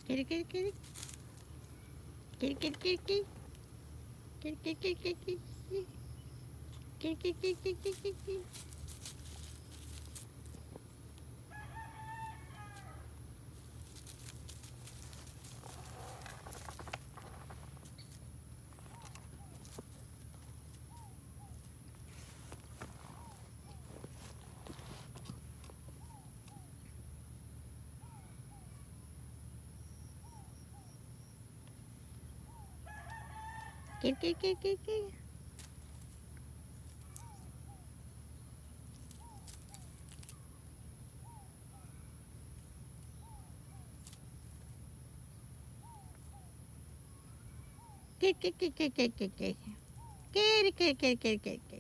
Kitty, kitty, kitty. Kitty, kitty, kitty, kitty. Kitty, kitty, kitty, kitty. Kitty, kitty, kitty, kitty, kitty. Kitty, kitty, kitty, kitty. Kitty, kitty, kitty, kitty, kitty. Kitty, kitty, kitty, kitty, kitty.